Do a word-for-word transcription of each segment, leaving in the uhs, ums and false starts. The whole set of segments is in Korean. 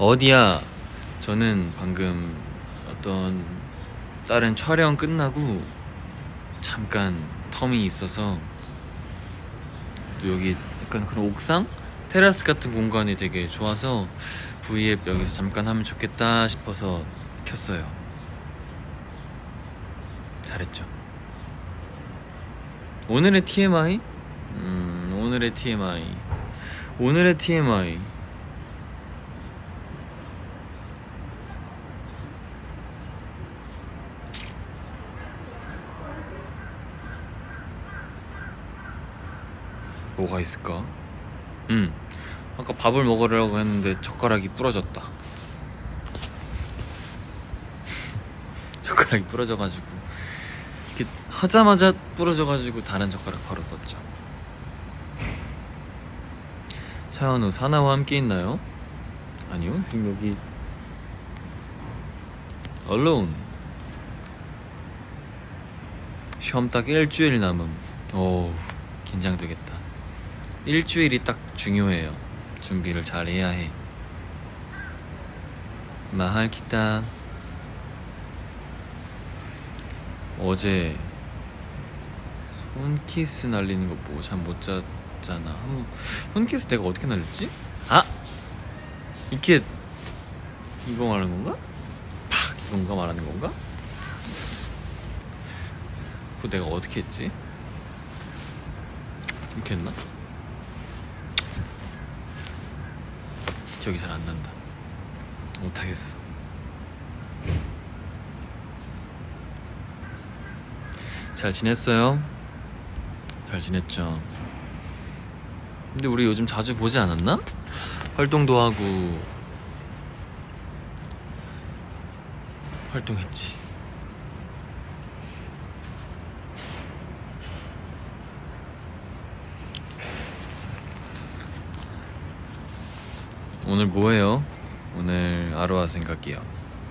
어디야? 저는 방금 어떤 다른 촬영 끝나고 잠깐 텀이 있어서 또 여기 약간 그런 옥상? 테라스 같은 공간이 되게 좋아서 V앱 여기서 잠깐 하면 좋겠다 싶어서 켰어요. 잘했죠? 오늘의 티엠아이? 음, 오늘의 티엠아이 오늘의 티엠아이 뭐가 있을까? 음 아까 밥을 먹으려고 했는데 젓가락이 부러졌다. 젓가락이 부러져가지고 이렇게 하자마자 부러져가지고 다른 젓가락 바로 썼죠. 차은우 사나와 함께 있나요? 아니요, 지금 여기 alone. 시험 딱 일주일 남음. 오, 긴장되겠다. 일주일이 딱 중요해요. 준비를 잘 해야 해. 마할 기타. 어제 손키스 날리는 거 보고 잠 못 잤잖아. 한 손키스 내가 어떻게 날렸지? 아! 이렇게 이거 말하는 건가? 팍! 이건가 말하는 건가? 그거 내가 어떻게 했지? 이렇게 했나? 기억이 잘 안 난다. 못하겠어. 잘 지냈어요? 잘 지냈죠? 근데 우리 요즘 자주 보지 않았나? 활동도 하고 활동했지. 오늘 뭐해요? 오늘 아로하 생각이요.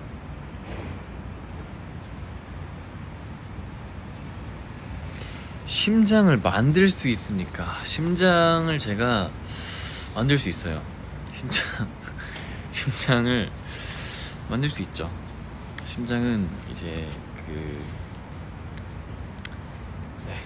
심장을 만들 수 있습니까? 심장을 제가 만들 수 있어요. 심장 심장을 만들 수 있죠. 심장은 이제 그 네.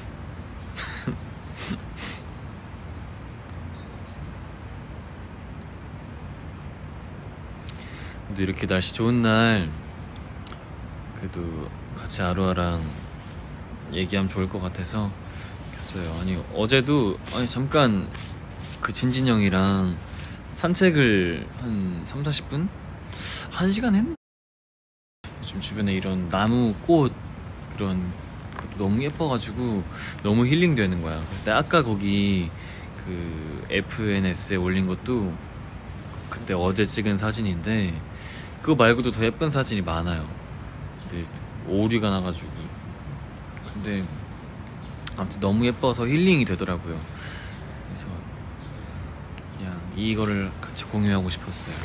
근데 이렇게 날씨 좋은 날 그래도 같이 아로하랑 얘기하면 좋을 것 같아서 켰어요. 아니 어제도 아니 잠깐 그 진진 형이랑 산책을 한 삼사십 분? 한 시간 했나? 좀 주변에 이런 나무, 꽃 그런 것도 너무 예뻐가지고 너무 힐링 되는 거야. 그때 아까 거기 그 에프엔에스에 올린 것도 그때 어제 찍은 사진인데 그거 말고도 더 예쁜 사진이 많아요. 근데 오류가 나가지고 근데 아무튼 너무 예뻐서 힐링이 되더라고요. 그래서 그냥 이거를 같이 공유하고 싶었어요.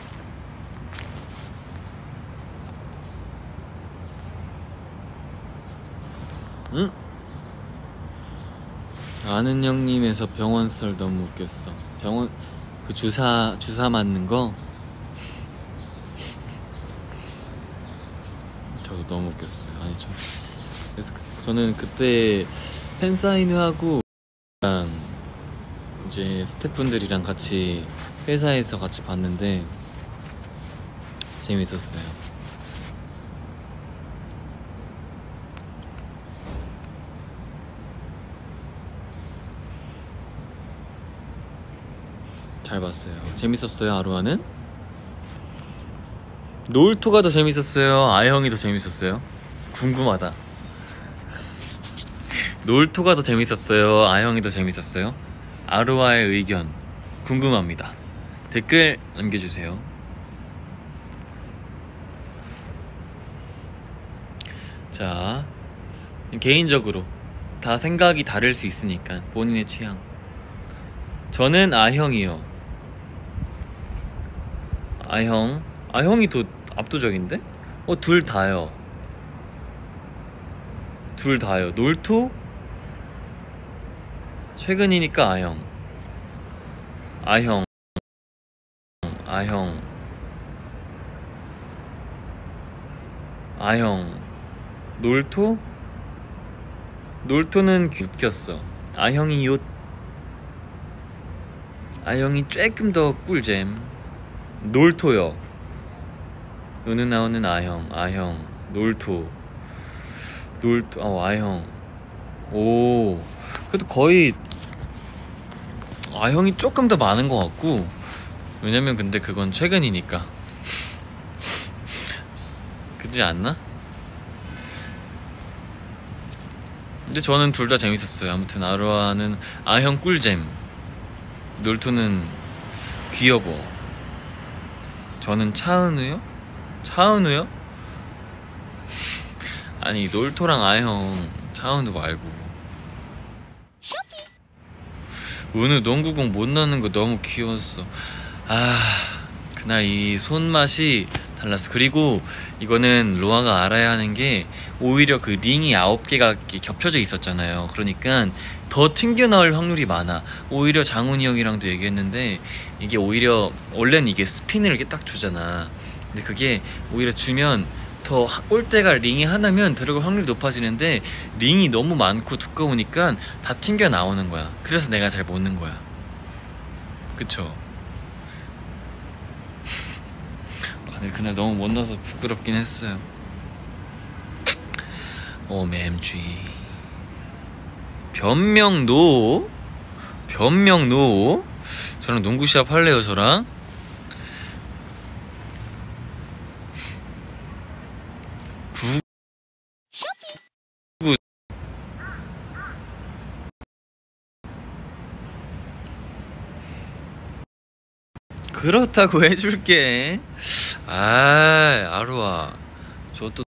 응? 아는 형님에서 병원 썰 너무 웃겼어. 병원 그 주사 주사 맞는 거 저도 너무 웃겼어요. 아니 저 그래서 저는 그때 팬사인회 하고 이제 스태프분들이랑 같이 회사에서 같이 봤는데 재밌었어요. 잘 봤어요. 재밌었어요. 아로하는? 놀토가 더 재밌었어요? 아형이 더 재밌었어요? 궁금하다. 놀토가 더 재밌었어요? 아형이 더 재밌었어요? 아로하의 의견 궁금합니다. 댓글 남겨주세요. 자, 개인적으로 다 생각이 다를 수 있으니까 본인의 취향. 저는 아형이요. 아형 아형이 더 압도적인데? 어, 둘 다요. 둘 다요. 놀토? 최근이니까 아형. 아형. 아형. 아형 놀토? 놀토는 웃겼어. 아형이 요 아형이 조금 더 꿀잼. 놀토요. 은우 나오는 아형 아형 놀토 놀토 어 아형. 오 그래도 거의 아형이 조금 더 많은 것 같고, 왜냐면 근데 그건 최근이니까. 그렇지 않나? 근데 저는 둘 다 재밌었어요. 아무튼 아로아는 아형 꿀잼, 놀토는 귀여워. 저는 차은우요? 차은우요? 아니 놀토랑 아형 차은우 말고. 은우 농구공 못 넣는 거 너무 귀여웠어. 아 그날 이 손맛이 달랐어. 그리고 이거는 로아가 알아야 하는 게, 오히려 그 링이 아홉 개가 이렇게 겹쳐져 있었잖아요. 그러니까 더 튕겨 나올 확률이 많아. 오히려 장훈이 형이랑도 얘기했는데, 이게 오히려 원래는 이게 스핀을 이렇게 딱 주잖아. 근데 그게 오히려 주면 더 골대가 링이 하나면 들어갈 확률이 높아지는데, 링이 너무 많고 두꺼우니까 다 튕겨 나오는 거야. 그래서 내가 잘 못 넣는 거야. 그쵸? 네, 그날 너무 못 넣어서 부끄럽긴 했어요. 오엠지. 변명노? 변명노? 저랑 농구 시합 할래요, 저랑? 구... 그렇다고 해줄게. 아, 아루아. 저 또